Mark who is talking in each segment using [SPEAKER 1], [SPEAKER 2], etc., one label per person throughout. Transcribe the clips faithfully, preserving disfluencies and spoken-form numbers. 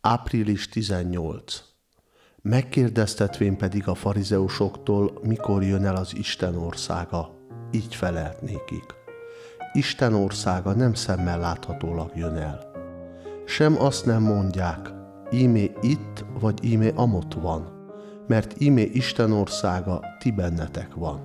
[SPEAKER 1] április tizennyolcadika. Megkérdeztetvén pedig a farizeusoktól, mikor jön el az Isten országa, így felelt nékik: Isten országa nem szemmel láthatólag jön el. Sem azt nem mondják, íme itt vagy íme amott van, mert íme Isten országa ti bennetek van.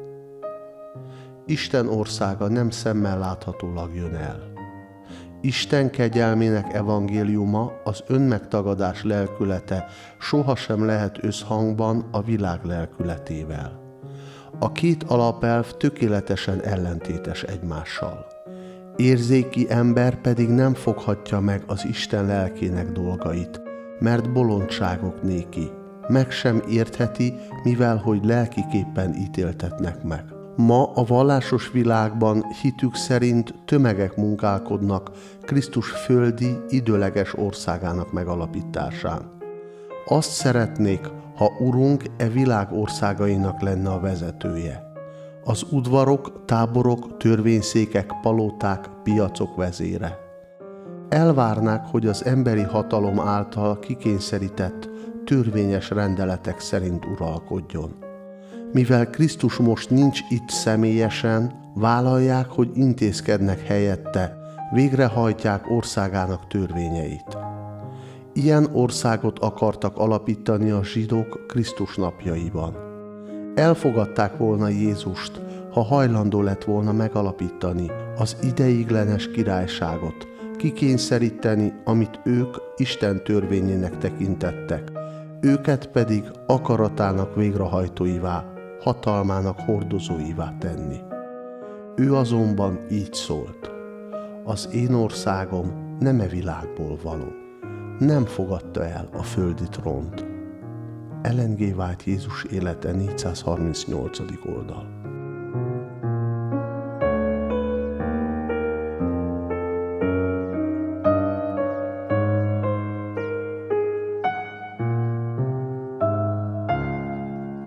[SPEAKER 1] Isten országa nem szemmel láthatólag jön el. Isten kegyelmének evangéliuma, az önmegtagadás lelkülete sohasem lehet összhangban a világ lelkületével. A két alapelv tökéletesen ellentétes egymással. Érzéki ember pedig nem foghatja meg az Isten lelkének dolgait, mert bolondságok néki. Meg sem értheti, mivel hogy lelkiképpen ítéltetnek meg. Ma a vallásos világban hitük szerint tömegek munkálkodnak Krisztus földi, időleges országának megalapításán. Azt szeretnék, ha Urunk e világ országainak lenne a vezetője. Az udvarok, táborok, törvényszékek, palóták, piacok vezére. Elvárnák, hogy az emberi hatalom által kikényszerített, törvényes rendeletek szerint uralkodjon. Mivel Krisztus most nincs itt személyesen, vállalják, hogy intézkednek helyette, végrehajtják országának törvényeit. Ilyen országot akartak alapítani a zsidók Krisztus napjaiban. Elfogadták volna Jézust, ha hajlandó lett volna megalapítani az ideiglenes királyságot, kikényszeríteni, amit ők Isten törvényének tekintettek, őket pedig akaratának végrehajtóivá, hatalmának hordozóivá tenni. Ő azonban így szólt: az én országom nem e világból való. Nem fogadta el a földi trónt. Ellen G. White Jézus élete négyszázharmincnyolcadik oldal.